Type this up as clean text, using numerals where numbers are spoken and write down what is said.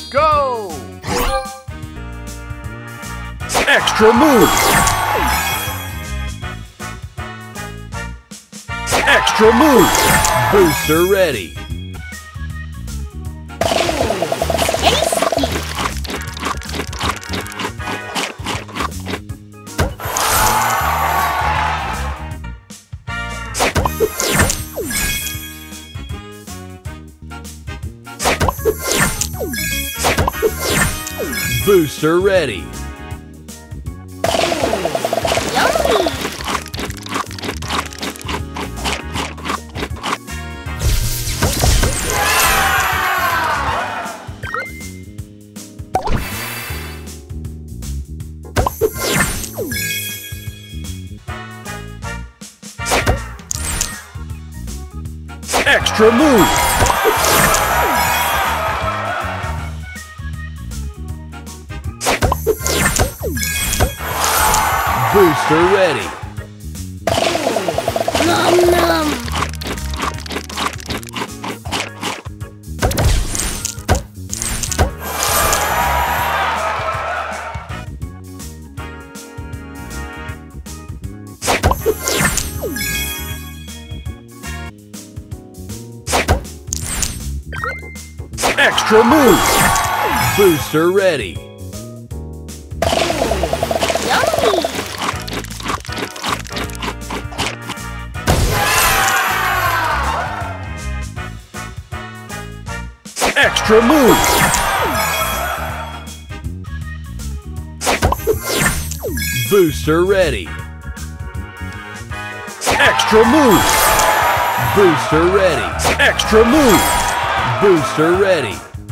Go! Extra move! Extra move! Booster ready! Booster ready! Extra move! Booster ready! Nom nom! Extra move! Booster ready! Yummy! Extra move! Booster ready! Extra move! Booster ready! Extra move! Booster ready!